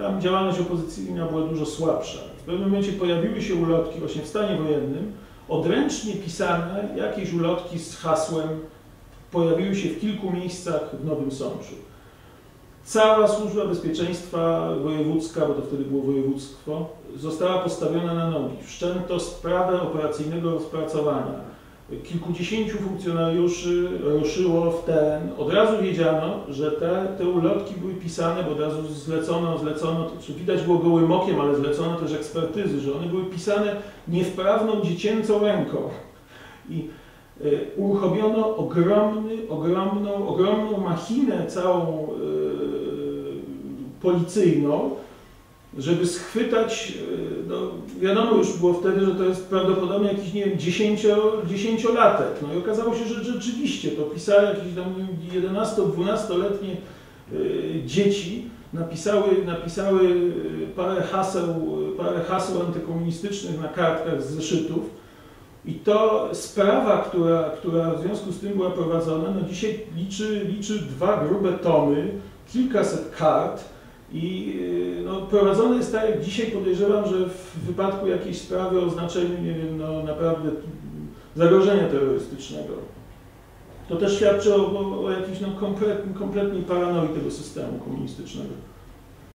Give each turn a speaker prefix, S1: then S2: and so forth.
S1: tam działalność opozycyjna była dużo słabsza. W pewnym momencie pojawiły się ulotki, właśnie w stanie wojennym, odręcznie pisane jakieś ulotki z hasłem, pojawiły się w kilku miejscach w Nowym Sączu. Cała Służba Bezpieczeństwa Wojewódzka, bo to wtedy było województwo, została postawiona na nogi. Wszczęto sprawę operacyjnego rozpracowania. Kilkudziesięciu funkcjonariuszy ruszyło w teren. Od razu wiedziano, że te ulotki były pisane, bo od razu zlecono, to widać było gołym okiem, ale zlecono też ekspertyzy, że one były pisane niewprawną dziecięcą ręką. I uruchomiono ogromną machinę całą policyjną, żeby schwytać, no wiadomo już było wtedy, że to jest prawdopodobnie jakiś, nie wiem, dziesięciolatek. No i okazało się, że rzeczywiście to pisały jakieś tam 11-12-letnie dzieci, napisały parę haseł antykomunistycznych na kartkach z zeszytów. I to sprawa, która w związku z tym była prowadzona, no dzisiaj liczy 2 grube tomy, kilkaset kart i no, prowadzone jest tak, jak dzisiaj podejrzewam, że w wypadku jakiejś sprawy o znaczeniu, nie wiem, no naprawdę zagrożenia terrorystycznego. To też świadczy o jakiejś no, kompletnej paranoi tego systemu komunistycznego.